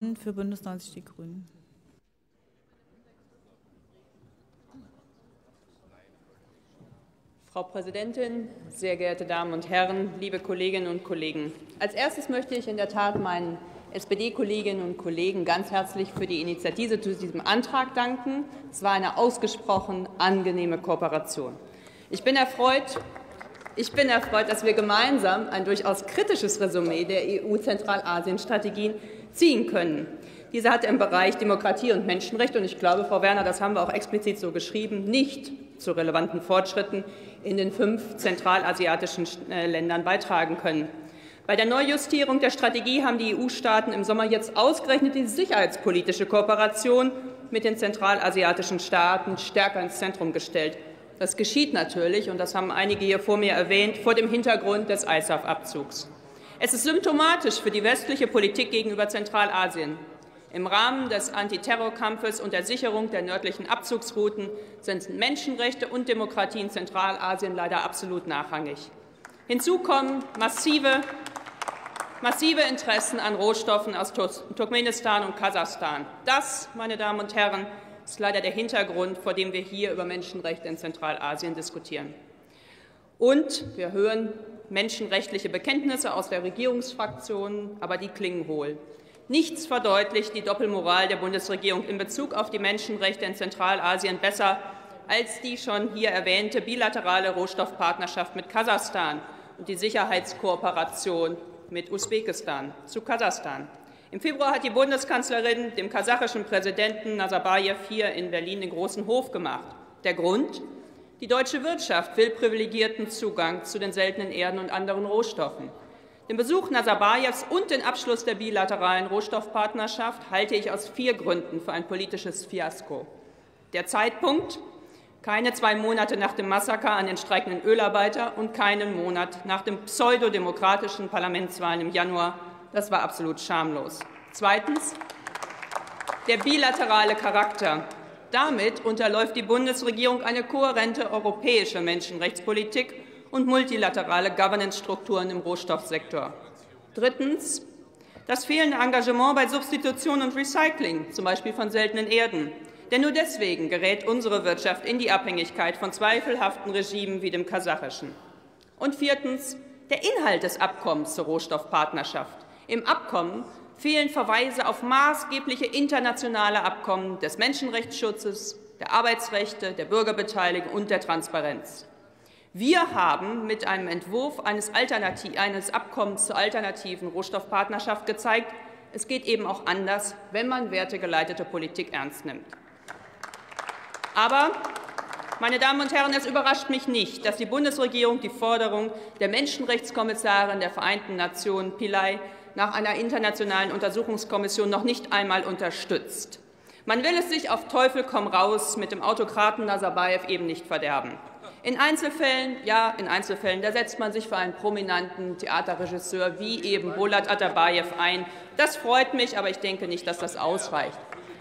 für Bündnis 90 Die Grünen. Frau Präsidentin, sehr geehrte Damen und Herren, liebe Kolleginnen und Kollegen! Als erstes möchte ich in der Tat meinen SPD-Kolleginnen und Kollegen ganz herzlich für die Initiative zu diesem Antrag danken. Es war eine ausgesprochen angenehme Kooperation. Ich bin erfreut, dass wir gemeinsam ein durchaus kritisches Resümee der EU-Zentralasien-Strategien ziehen können. Diese hat im Bereich Demokratie und Menschenrechte, und ich glaube, Frau Werner, das haben wir auch explizit so geschrieben, nicht zu relevanten Fortschritten in den 5 zentralasiatischen Ländern beitragen können. Bei der Neujustierung der Strategie haben die EU-Staaten im Sommer jetzt ausgerechnet die sicherheitspolitische Kooperation mit den zentralasiatischen Staaten stärker ins Zentrum gestellt. Das geschieht natürlich, und das haben einige hier vor mir erwähnt, vor dem Hintergrund des ISAF-Abzugs. Es ist symptomatisch für die westliche Politik gegenüber Zentralasien. Im Rahmen des Antiterrorkampfes und der Sicherung der nördlichen Abzugsrouten sind Menschenrechte und Demokratie in Zentralasien leider absolut nachrangig. Hinzu kommen massive Interessen an Rohstoffen aus Turkmenistan und Kasachstan. Das, meine Damen und Herren, ist leider der Hintergrund, vor dem wir hier über Menschenrechte in Zentralasien diskutieren. Und wir hören menschenrechtliche Bekenntnisse aus der Regierungsfraktion, aber die klingen hohl. Nichts verdeutlicht die Doppelmoral der Bundesregierung in Bezug auf die Menschenrechte in Zentralasien besser als die schon hier erwähnte bilaterale Rohstoffpartnerschaft mit Kasachstan und die Sicherheitskooperation mit Usbekistan zu Kasachstan. Im Februar hat die Bundeskanzlerin dem kasachischen Präsidenten Nazarbayev hier in Berlin den großen Hof gemacht. Der Grund? Die deutsche Wirtschaft will privilegierten Zugang zu den seltenen Erden und anderen Rohstoffen. Den Besuch Nazarbayevs und den Abschluss der bilateralen Rohstoffpartnerschaft halte ich aus 4 Gründen für ein politisches Fiasko. Der Zeitpunkt? Keine 2 Monate nach dem Massaker an den streikenden Ölarbeiter und keinen Monat nach den pseudodemokratischen Parlamentswahlen im Januar. Das war absolut schamlos. Zweitens, der bilaterale Charakter. Damit unterläuft die Bundesregierung eine kohärente europäische Menschenrechtspolitik und multilaterale Governance-Strukturen im Rohstoffsektor. Drittens, das fehlende Engagement bei Substitution und Recycling, zum Beispiel von seltenen Erden. Denn nur deswegen gerät unsere Wirtschaft in die Abhängigkeit von zweifelhaften Regimen wie dem kasachischen. Und viertens, der Inhalt des Abkommens zur Rohstoffpartnerschaft. Im Abkommen fehlen Verweise auf maßgebliche internationale Abkommen des Menschenrechtsschutzes, der Arbeitsrechte, der Bürgerbeteiligung und der Transparenz. Wir haben mit einem Entwurf eines Abkommens zur alternativen Rohstoffpartnerschaft gezeigt, es geht eben auch anders, wenn man wertegeleitete Politik ernst nimmt. Aber, meine Damen und Herren, es überrascht mich nicht, dass die Bundesregierung die Forderung der Menschenrechtskommissarin der Vereinten Nationen Pillay nach einer internationalen Untersuchungskommission noch nicht einmal unterstützt. Man will es sich auf Teufel komm raus mit dem Autokraten Nazarbayev eben nicht verderben. In Einzelfällen, da setzt man sich für einen prominenten Theaterregisseur wie eben Bolat Atabbayev ein. Das freut mich, aber ich denke nicht, dass das ausreicht.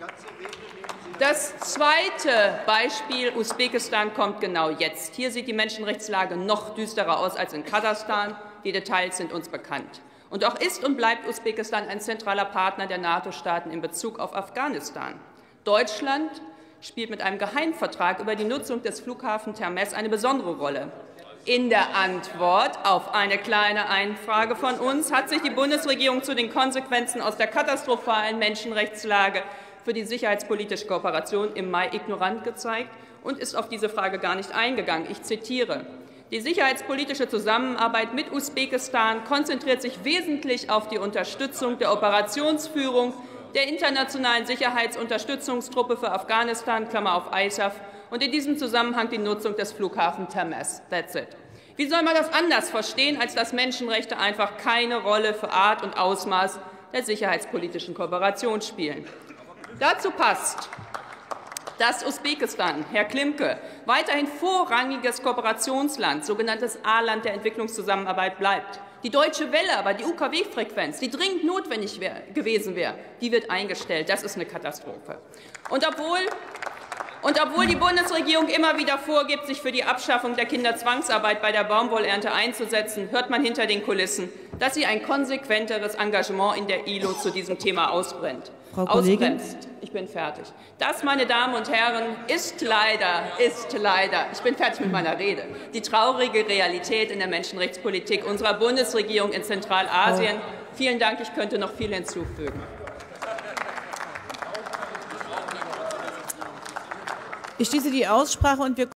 Das zweite Beispiel, Usbekistan, kommt genau jetzt. Hier sieht die Menschenrechtslage noch düsterer aus als in Kasachstan. Die Details sind uns bekannt. Und auch ist und bleibt Usbekistan ein zentraler Partner der NATO-Staaten in Bezug auf Afghanistan. Deutschland spielt mit einem Geheimvertrag über die Nutzung des Flughafens Termez eine besondere Rolle. In der Antwort auf eine kleine Einfrage von uns hat sich die Bundesregierung zu den Konsequenzen aus der katastrophalen Menschenrechtslage für die sicherheitspolitische Kooperation im Mai ignorant gezeigt und ist auf diese Frage gar nicht eingegangen. Ich zitiere: Die sicherheitspolitische Zusammenarbeit mit Usbekistan konzentriert sich wesentlich auf die Unterstützung der Operationsführung der internationalen Sicherheitsunterstützungstruppe für Afghanistan, Klammer auf ISAF, und in diesem Zusammenhang die Nutzung des Flughafens Termez. That's it. Wie soll man das anders verstehen, als dass Menschenrechte einfach keine Rolle für Art und Ausmaß der sicherheitspolitischen Kooperation spielen? Dazu passt, dass Usbekistan, Herr Klimke, weiterhin vorrangiges Kooperationsland, sogenanntes A-Land der Entwicklungszusammenarbeit bleibt. Die Deutsche Welle, aber die UKW-Frequenz, die dringend notwendig gewesen wäre, die wird eingestellt. Das ist eine Katastrophe. Und obwohl Und obwohl die Bundesregierung immer wieder vorgibt, sich für die Abschaffung der Kinderzwangsarbeit bei der Baumwollernte einzusetzen, hört man hinter den Kulissen, dass sie ein konsequenteres Engagement in der ILO zu diesem Thema ausbremst. Ich bin fertig. Das, meine Damen und Herren, ist leider, ich bin fertig mit meiner Rede, die traurige Realität in der Menschenrechtspolitik unserer Bundesregierung in Zentralasien. Vielen Dank, ich könnte noch viel hinzufügen. Ich schließe die Aussprache und wir